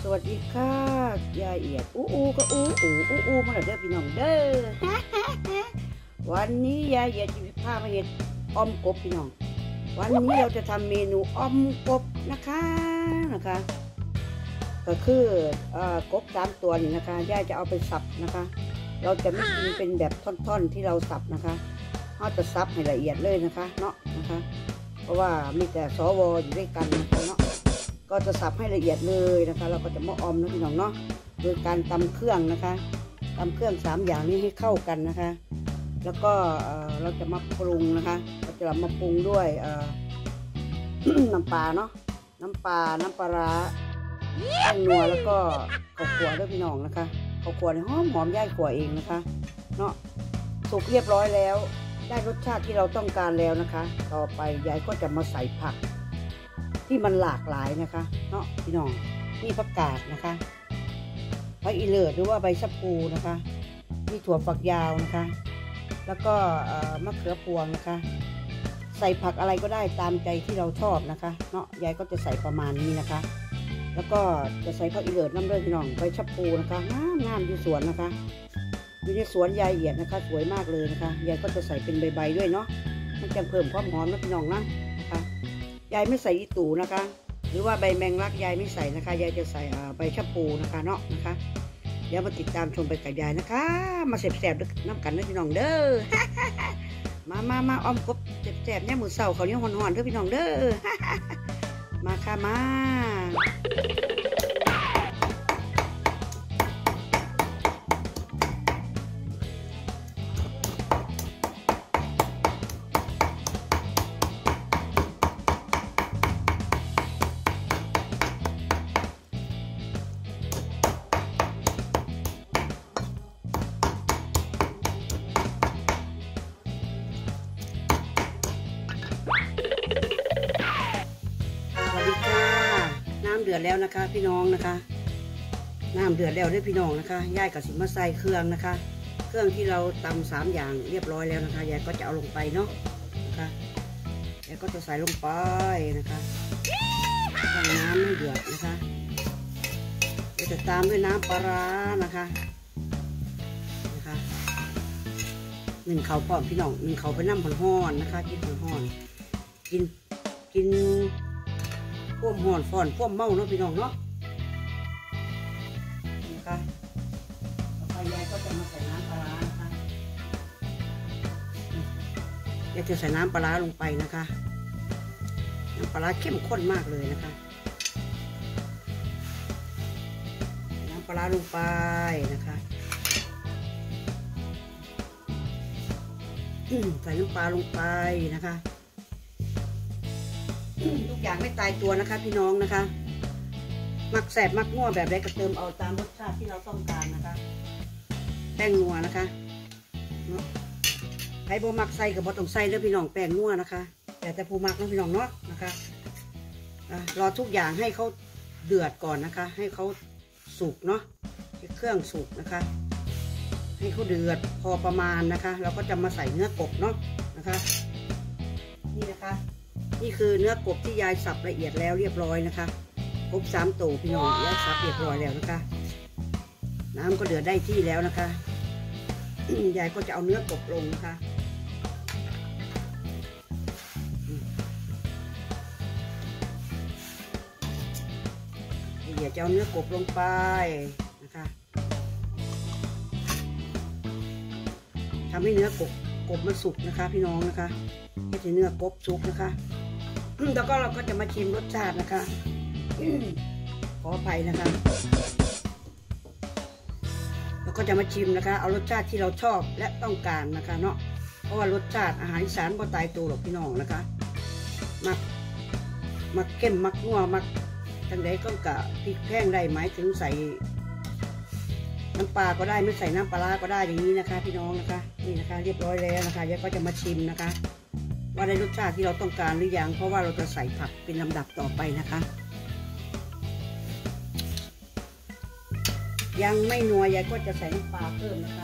วัสดีค่ะยายเอียดอู้ก็อู้มาแล้วเด้อพี่น้องเด้อ วันนี้ยายเอียดจะพามาเห็ดอ้อมกบพี่น้องวันนี้เราจะทำเมนูอ้อมกบนะคะก็คือกบ3 ตัวนี่นะคะยายจะเอาไปสับนะคะเราจะไม่กินเป็นแบบท่อนๆที่เราสับนะคะเราจะสับให้ละเอียดเลยนะคะเนาะนะคะเพราะว่ามีแต่สวอยู่ด้วยกันนะคะเนาะก็จะสับให้ละเอียดเลยนะคะเราก็จะมาออมนะพี่น้องเนาะโดยการตำเครื่องนะคะตำเครื่อง3 อย่างนี้ให้เข้ากันนะคะแล้วก็เราจะมาปรุงนะคะเราจะมาปรุงด้วยน้ำปลาเนาะน้ำปลาร้าแป้งนัวแล้วก็ข้าวคั่วด้วยพี่น้องนะคะข้าวคั่วหอมย่ายคั่วเองนะคะเนาะสุกเรียบร้อยแล้วได้รสชาติที่เราต้องการแล้วนะคะต่อไปยายก็จะมาใส่ผักที่มันหลากหลายนะคะเนาะพี่น้องนี่ผักกาดนะคะใบอีเลิศหรือว่าใบชะพูนะคะมีถั่วฝักยาวนะคะแล้วก็มะเขือพวงนะคะใส่ผักอะไรก็ได้ตามใจที่เราชอบนะคะเนาะยายก็จะใส่ประมาณนี้นะคะแล้วก็จะใส่ผักอีเลิศน้ำเลือดพี่น้องใบชะพูนะคะงามอยู่สวนนะคะอยู่ในสวนยายเอียดนะคะสวยมากเลยนะคะยายก็จะใส่เป็นใบๆด้วยเนาะมันจะเพิ่มความหอมนะพี่น้องนะคะยายไม่ใส่อีตู่นะคะหรือว่าใบแมงลักยายไม่ใส่นะคะยายจะใส่ใบชะพูนะคะเนาะนะคะเดี๋ยวมาติดตามชมไปกับยายนะคะมาแสบๆน้ำกันนะพี่น้องเด้อ มาอ้อมกบแสบๆเนี่ยมือเสาเขาเนี่ยหอนๆเด้อพี่น้องเด้อ มาค่ะมาน้ำเดือดแล้วนะคะพี่น้องนะคะน้ำเดือดแล้วด้วยพี่น้องนะคะยายกับสิมาใส่เครื่องนะคะเครื่องที่เราตำ3 อย่างเรียบร้อยแล้วนะคะยายก็จะเอาลงไปเนาะนะคะยายก็จะใส่ลงไปนะคะตั้งน้ำให้เดือดนะคะจะตามด้วยน้ำปลาร้านะคะหนึ่งเขาพร้อมพี่น้อง1 เขาไปน้ำห่อนๆนะคะกินห่อนๆกินพวกห่อนฟอนพวกเมาเนาะพี่น้องเนาะนะคะต่อไปยายก็จะมาใส่น้ำปลาร้านะคะยายจะใส่น้ำปลาร้าลงไปนะคะน้ำปลาร้าเข้มข้นมากเลยนะคะน้ำปลาร้าลงไปนะคะใส่น้ำปลาลงไปนะคะทุกอย่างไม่ตายตัวนะคะพี่น้องนะคะมักแสบมักงัวแบบใดก็เติมเอาตามรสชาติที่เราต้องการนะคะแป้งนัวนะคะใครบ่มักใส่กับบะต้องใส่เด้อพี่น้องแป้งนัวนะคะแต่ผู้มักนะพี่น้องเนาะนะคะรอทุกอย่างให้เขาเดือดก่อนนะคะให้เขาสุกเนาะเครื่องสุกนะคะให้เขาเดือดพอประมาณนะคะเราก็จะมาใส่เนื้อกบเนาะนะคะนี่นะคะนี่คือเนื้อกบที่ยายสับละเอียดแล้วเรียบร้อยนะคะกบ3 ตัวพี่น้องยายสับเรียบร้อยแล้วนะคะน้ำก็เดือดได้ที่แล้วนะคะ ยายก็จะเอาเนื้อกบลงนะคะเดี๋ยวจะเอาเนื้อกบลงไปนะคะทำให้เนื้อกบมันสุกนะคะพี่น้องนะคะให้เนื้อกบสุกนะคะแล้วก็เราก็จะมาชิมรสชาตินะคะขออภัยนะคะแล้วก็จะมาชิมนะคะเอารสชาติที่เราชอบและต้องการนะคะเนาะเพราะว่ารสชาติอาหารอีสานบ่ตายตัวหรอกพี่น้องนะคะมักเข้มมักนัวมักทั้งใดก็กะพริกแห้งได้หมายถึงใส่น้ำปลาก็ได้ไม่ใส่น้ำปลาก็ได้อย่างนี้นะคะพี่น้องนะคะนี่นะคะเรียบร้อยแล้วนะคะยายก็จะมาชิมนะคะว่าได้รสชาติที่เราต้องการหรือยังเพราะว่าเราจะใส่ผักเป็นลำดับต่อไปนะคะยังไม่นัวยายก็จะใส่น้ำปลาเพิ่มนะคะ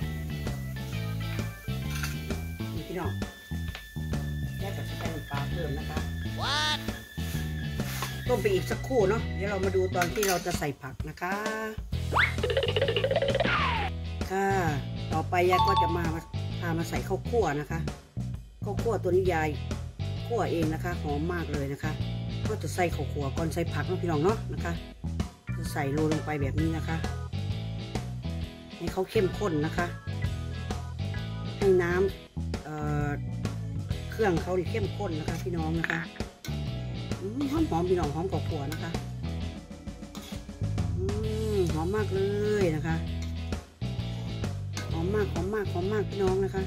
นี่พี่น้องยายก็จะใส่น้ำปลาเพิ่มนะคะต้มไปอีกสักครู่เนาะเดี๋ยวเรามาดูตอนที่เราจะใส่ผักนะคะค่ะต่อไปยายก็จะพามาใส่ข้าวคั่วนะคะข้าวคั่วตัวนี้ยายคั่วเองนะคะหอมมากเลยนะคะก็จะใส่ข้าวคั่วก่อนใส่ผักนะพี่น้องเนาะนะคะจะใส่โรยลงไปแบบนี้นะคะให้เขาเข้มข้นนะคะให้น้ำเครื่องเขาเข้มข้นนะคะพี่น้องนะคะหอมพี่น้องหอมข้าวคั่วนะคะหอมมากเลยนะคะหอมมากพี่น้องนะคะ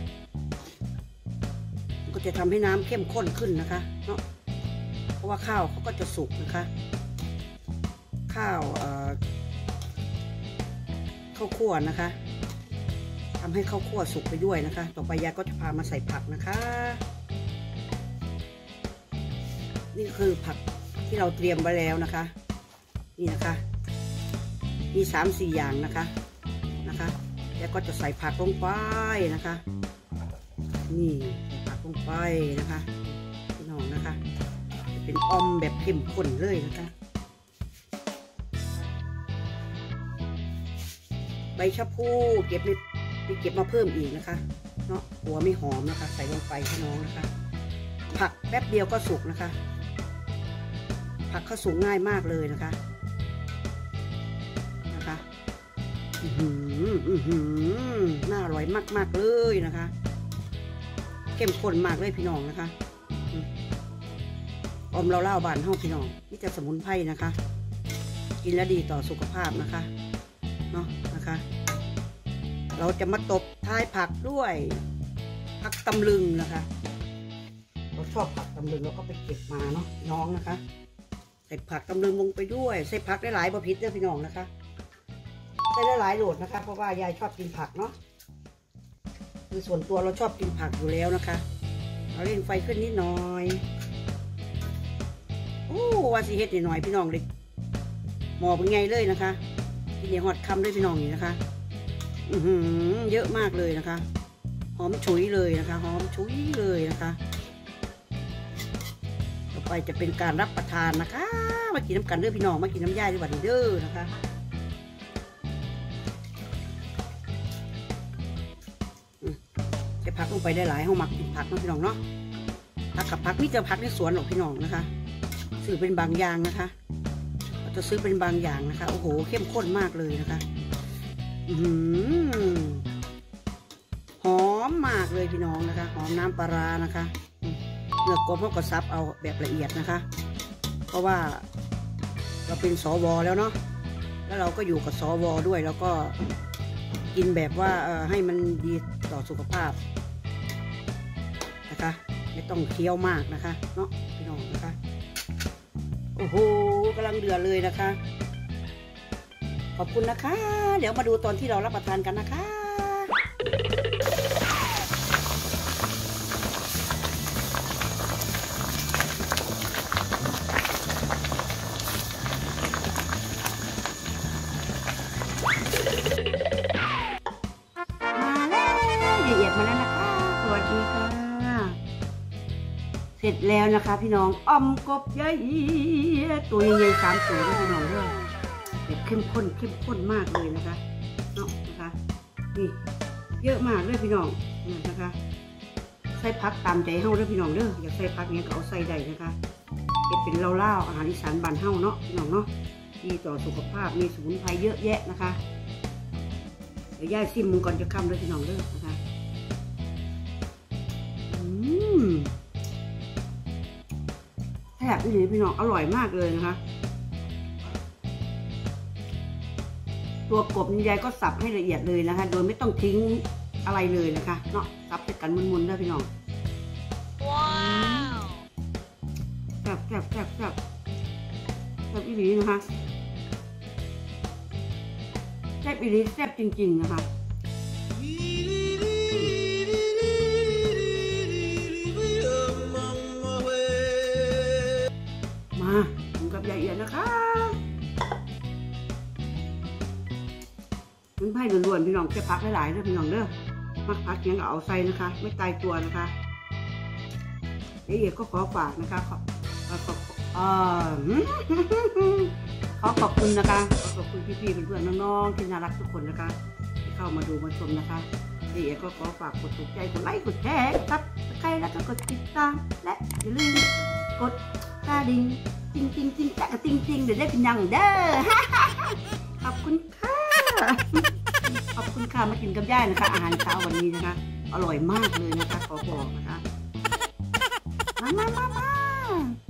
ก็จะทำให้น้ำเข้มข้นขึ้นนะคะเนาะเพราะว่าข้าวเขาก็จะสุกนะคะข้าวคั่วนะคะทำให้ข้าวคั่วสุกไปด้วยนะคะต่อไปยายก็จะพามาใส่ผักนะคะนี่คือผักที่เราเตรียมไว้แล้วนะคะนี่นะคะมี3-4 อย่างนะคะแล้วก็จะใส่ผักลงไปนะคะนี่ใส่ผักลงไปนะคะพี่น้องนะคะจะเป็นอมแบบเข้มข้นเลยนะคะใบชะพูเก็บมาเพิ่มอีกนะคะเนาะหัวไม่หอมนะคะใส่ลงไปพี่น้องนะคะผักแป๊บเดียวก็สุกนะคะผักเขาสุกง่ายมากเลยนะคะน่าอร่อยมากเลยนะคะเข้มข้นมากเลยพี่น้องนะคะอมเราเล่าบานห้องพี่น้องนี่จะสมุนไพรนะคะกินแล้วดีต่อสุขภาพนะคะเนาะนะคะเราจะมาตบท้ายผักด้วยผักตำลึงนะคะเราชอบผักตำลึงเราก็ไปเก็บมาเนาะน้องนะคะใส่ผักตำลึงลงไปด้วยใส่ผักได้หลายประเภทด้วยพี่น้องนะคะใส่ได้หลายโหลดนะคะเพราะว่ายายชอบกินผักเนาะคือส่วนตัวเราชอบกินผักอยู่แล้วนะคะเราเร่งไฟขึ้นนิดหน่อยโอ้ว่าสิเฮ็ดนิดหน่อยพี่น้องเลยหมอเป็นไงเลยนะคะกินเดี๋ยวหอดคำด้วยพี่น้องนี่นะคะเยอะมากเลยนะคะหอมฉุยเลยนะคะหอมฉุยเลยนะคะต่อไปจะเป็นการรับประทานนะคะมากินน้ำกันเด้อพี่น้องมากินน้ำย่ายด้วยบัดนี้เด้อนะคะใส่ผักลงไปได้หลายห้องหมักกินผักนะพี่น้องเนาะผักกับผักนี่จะผักในสวนหรอกพี่น้องนะคะซื้อเป็นบางอย่างนะคะเราจะซื้อเป็นบางอย่างนะคะโอ้โหเข้มข้นมากเลยนะคะหอมมากเลยพี่น้องนะคะหอมน้ำปลานะคะเนื้อกบเขาก็ซับเอาแบบละเอียดนะคะเพราะว่าเราเป็นสวแล้วเนาะแล้วเราก็อยู่กับสวด้วยแล้วก็กินแบบว่าให้มันดีต่อสุขภาพนะคะไม่ต้องเคี้ยวมากนะคะเนาะพี่น้องนะคะโอ้โหกำลังเดือดเลยนะคะขอบคุณนะคะเดี๋ยวมาดูตอนที่เรารับประทานกันนะคะละเอียดมาแล้วนะคะสวัสดีค่ะเสร็จแล้วนะคะพี่น้องอมกบใหญ่ตัวใหญ่ๆ3 ตัวพี่น้องด้วยแบบเข้มข้นมากเลยนะคะเนาะนะคะนี่เยอะมากเลยพี่น้องนะคะใส่ผักตามใจเฮาด้วยพี่น้องเด้ออยากใส่ผักเนี้ยก็เอาใส่ได้นะคะเป็นเล่าอาหารอีสานบ้านเฮาเนาะพี่น้องเนาะดีต่อสุขภาพมีสมุนไพรเยอะแยะนะคะเดี๋ยวย่าซิมมึงก่อนจะค่ำด้วยพี่น้องเด้อนะคะแซ่บนี่พี่น้องอร่อยมากเลยนะคะตัวกบยายก็สับให้ละเอียดเลยนะคะโดยไม่ต้องทิ้งอะไรเลยนะคะเนาะสับไปกันมุนๆได้พี่น้องว้าวแซ่บอีหลีนะคะแซ่บอีหลีแซ่บจริงๆนะคะมาถึงกับยายเอียดนะคะมันไผ่ล้วนๆพี่น้องจะพักหลายๆเด้อพี่น้องเด้อมักพักยังเอาใส่นะคะไม่ตายตัวนะคะเดี๋ยวก็ขอฝากนะคะขขอขอบคุณนะคะขอบคุณพี่ๆเพื่อนๆน้องๆที่น่ารักทุกคนนะคะที่เข้ามาดูมาชมนะคะพี่เอ๋ก็ขอฝากกดถูกใจกดไลค์กดแชร์ครับใครแล้วก็กดติดตามและอย่าลืมกดกระดิ่งจริงแต่จริงเดี๋ยวได้เป็นยังเด้อขอบคุณค่ะขอบคุณค่ะมากินกับย่านะคะอาหารเช้าวันนี้นะคะอร่อยมากเลยนะคะขอบอกนะคะมา